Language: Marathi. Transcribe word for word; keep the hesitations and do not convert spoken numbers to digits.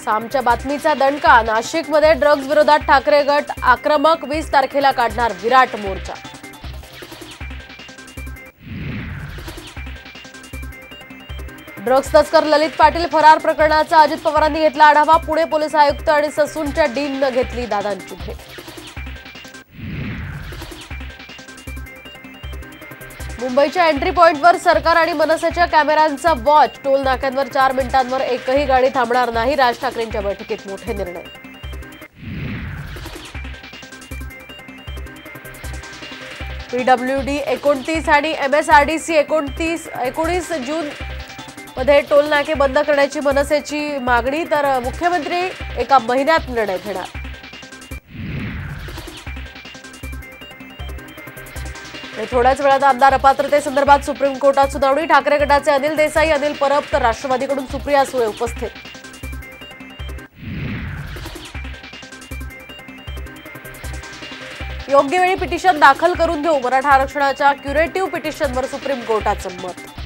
सामच्या बातमीचा दणका। नाशिकमध्ये ड्रग्ज विरोधात ठाकरे गट आक्रमक, वीस तारखेला काढणार विराट मोर्चा। ड्रग्ज तस्कर ललित पाटील फरार प्रकरणाचा अजित पवारांनी घेतला आढावा। पुणे पोलीस आयुक्त आणि ससूनच्या डीननं घेतली दादांची भेट। मुंबईच्या एंट्री पॉइंटवर सरकार आणि मनसेच्या कॅमेऱ्यांचा वॉच। टोल नाक्यांवर चार मिनिटांवर एकही गाडी थांबणार नाही। राज ठाकरेंच्या बैठकीत मोठे निर्णय। पीडब्ल्यूडी एकोणतीस आणि एमएसआरडीसी एकोणतीस एकोणीस जून मध्ये टोल नाके बंद करण्याची मनसेची मागणी, तर मुख्यमंत्री एका महिन्यात निर्णय घेणार। थोड्याच वेळात आमदार अपात्रतेसंदर्भात सुप्रीम कोर्टात सुनावणी। ठाकरे गटाचे अनिल देसाई, अनिल परब तर राष्ट्रवादीकडून सुप्रिया सुळे उपस्थित। योग्य वेळी पिटिशन दाखल करून घेऊ, मराठा आरक्षणाच्या क्युरेटिव्ह पिटिशनवर सुप्रीम कोर्टाचं मत।